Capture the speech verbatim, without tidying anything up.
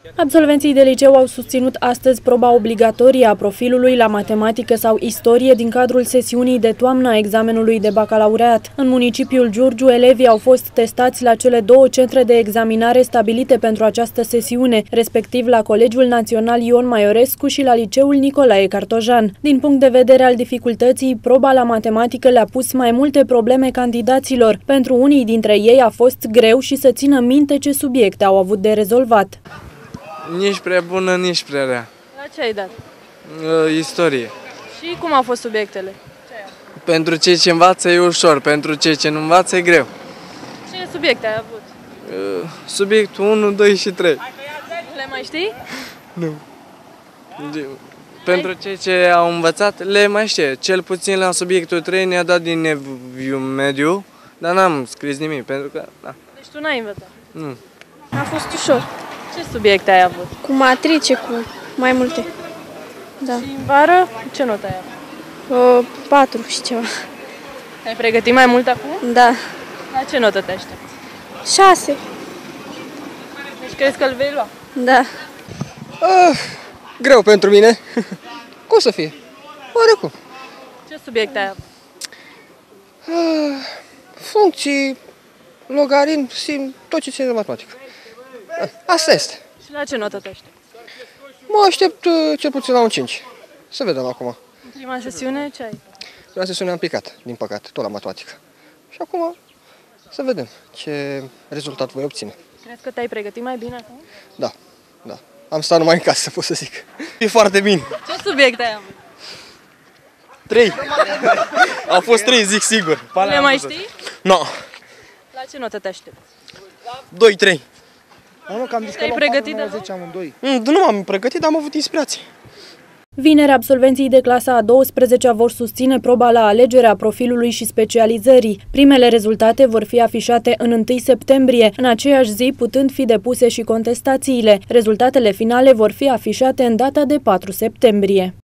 Absolvenții de liceu au susținut astăzi proba obligatorie a profilului la matematică sau istorie din cadrul sesiunii de toamnă a examenului de bacalaureat. În municipiul Giurgiu, elevii au fost testați la cele două centre de examinare stabilite pentru această sesiune, respectiv la Colegiul Național Ion Maiorescu și la Liceul Nicolae Cartojan. Din punct de vedere al dificultății, proba la matematică le-a pus mai multe probleme candidaților. Pentru unii dintre ei a fost greu și să țină minte ce subiecte au avut de rezolvat. Nici prea bună, nici prea rea. La ce ai dat? Uh, istorie. Și cum au fost subiectele? Pentru cei ce învață e ușor, pentru cei ce nu învață e greu. Ce subiecte ai avut? Uh, subiectul unu, doi și trei. Le mai știi? Nu. De, pentru cei ce au învățat, le mai știe. Cel puțin la subiectul trei ne-a dat din neviu mediu, dar n-am scris nimic, pentru că... Da. Deci tu n-ai învățat? Nu. A fost ușor. Ce subiecte ai avut? Cu matrice, cu mai multe. Da. Și în vară, ce notă ai avut? O, patru și ceva. Ai pregătit mai mult acum? Da. La ce notă te aștepți? Șase. Deci crezi că îl vei lua? Da. Uh, greu pentru mine. Cum să fie? Oarecum. Ce subiecte ai avut? Uh, funcții, logaritm, sim, tot ce ține de matematică. Uh, asta este. Și la ce notă te aștepți? Mă aștept uh, cel puțin la un cinci. Să vedem acum. În prima sesiune ce ai? Prima sesiune am picat, din păcate, tot la matematică. Și acum să vedem ce rezultat voi obține. Crezi că te-ai pregătit mai bine acum? Da, da. Am stat numai în casă, pot să zic. E foarte bine. Ce subiecte ai avut? Trei. Au fost trei, zic sigur. Le mai știi? Nu. No. La ce notă te aștepți? doi trei. Te-ai pregătit de Nu m-am pregătit, dar am avut inspirație. Vineri, absolvenții de clasa a douăsprezecea vor susține proba la alegerea profilului și specializării. Primele rezultate vor fi afișate în întâi septembrie, în aceeași zi putând fi depuse și contestațiile. Rezultatele finale vor fi afișate în data de patru septembrie.